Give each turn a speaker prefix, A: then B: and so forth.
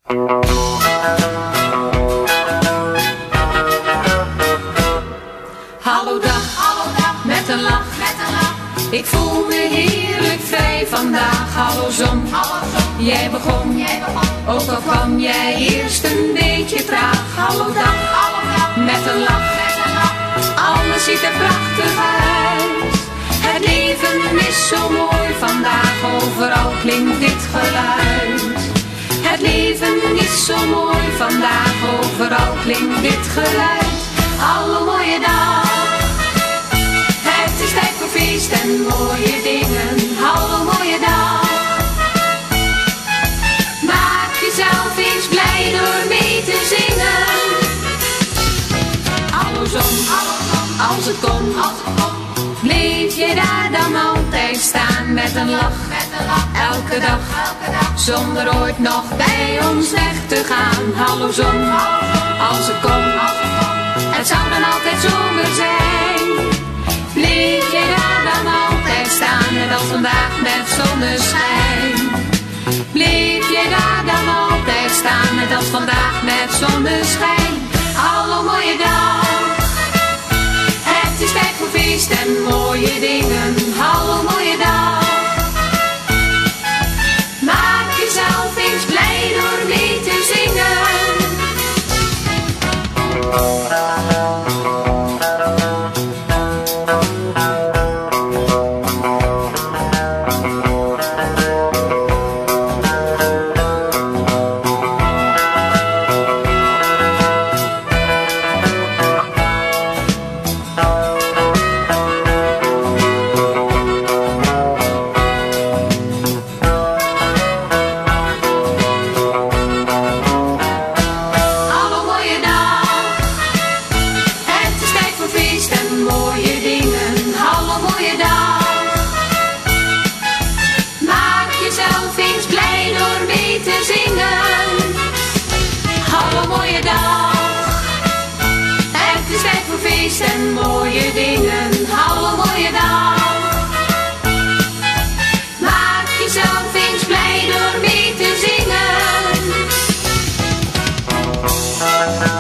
A: Hallo dag, met een lach. Ik voel me heerlijk vrij vandaag. Hallo zon, jij begon. Ook al kwam jij eerst een beetje traag. Hallo dag, met een lach. Alles ziet er prachtig uit. Het leven is zo mooi vandaag. Overal klinkt dit geluid. Het leven is zo mooi vandaag. Overal klinkt dit geluid. Hallo mooie dag. Het is tijd voor feest en mooie dingen. Hallo mooie dag. Maak jezelf eens blij door mee te zingen. Hallo zon, als het kon, bleef je daar dan altijd staan met een lach. Elke dag, zonder ooit nog bij ons weg te gaan. Hallo zon, als het kon, het zou dan altijd zomer zijn. Bleef je daar dan altijd staan, net als vandaag met zonneschijn. Bleef je daar dan altijd staan, net als vandaag met zonneschijn. Hallo mooie dag. Het is tijd voor feest en mooie dingen. Hallo mooie dag. Maak jezelf eens blij door mee te zingen. Feest en mooie dingen, hallo mooie dag. Maak jezelf eens blij door mee te zingen.